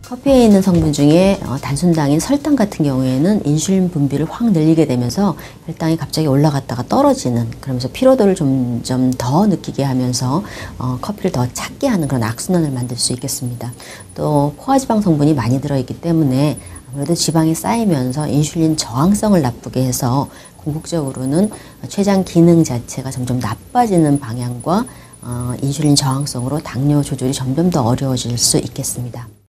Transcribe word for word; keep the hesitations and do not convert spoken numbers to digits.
커피에 있는 성분 중에 단순당인 설탕 같은 경우에는 인슐린 분비를 확 늘리게 되면서 혈당이 갑자기 올라갔다가 떨어지는, 그러면서 피로도를 점점 더 느끼게 하면서 어, 커피를 더 찾게 하는 그런 악순환을 만들 수 있겠습니다. 또 포화지방 성분이 많이 들어있기 때문에 아무래도 지방이 쌓이면서 인슐린 저항성을 나쁘게 해서 궁극적으로는 췌장 기능 자체가 점점 나빠지는 방향과 어, 인슐린 저항성으로 당뇨 조절이 점점 더 어려워질 수 있겠습니다.